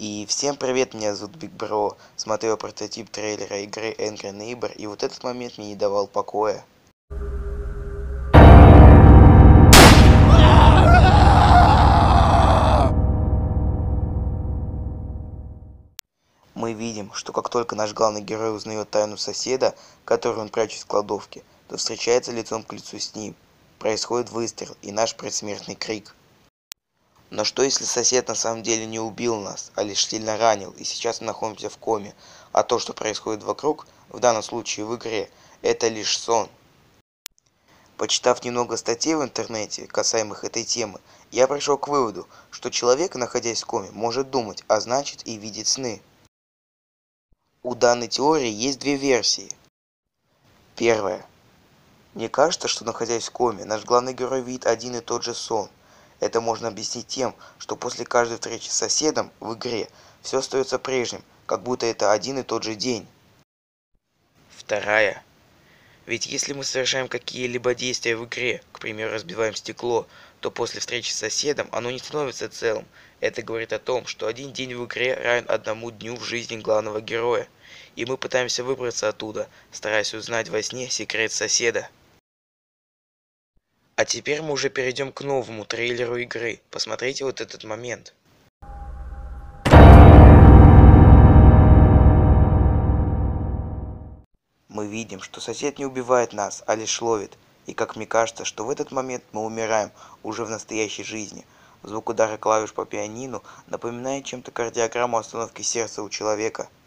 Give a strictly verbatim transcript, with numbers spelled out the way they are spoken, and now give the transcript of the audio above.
И всем привет, меня зовут Биг Бро. Смотрел прототип трейлера игры Angry Neighbor, и вот этот момент мне не давал покоя. Мы видим, что как только наш главный герой узнает тайну соседа, которую он прячет в кладовке, то встречается лицом к лицу с ним. Происходит выстрел и наш предсмертный крик. Но что если сосед на самом деле не убил нас, а лишь сильно ранил, и сейчас мы находимся в коме, а то, что происходит вокруг, в данном случае в игре, это лишь сон? Почитав немного статей в интернете, касаемых этой темы, я пришел к выводу, что человек, находясь в коме, может думать, а значит и видеть сны. У данной теории есть две версии. Первая. Мне кажется, что находясь в коме, наш главный герой видит один и тот же сон. Это можно объяснить тем, что после каждой встречи с соседом в игре все остается прежним, как будто это один и тот же день. Вторая. Ведь если мы совершаем какие-либо действия в игре, к примеру, разбиваем стекло, то после встречи с соседом оно не становится целым. Это говорит о том, что один день в игре равен одному дню в жизни главного героя. И мы пытаемся выбраться оттуда, стараясь узнать во сне секрет соседа. А теперь мы уже перейдем к новому трейлеру игры. Посмотрите вот этот момент. Мы видим, что сосед не убивает нас, а лишь ловит. И как мне кажется, что в этот момент мы умираем уже в настоящей жизни. Звук удара клавиш по пианино напоминает чем-то кардиограмму остановки сердца у человека.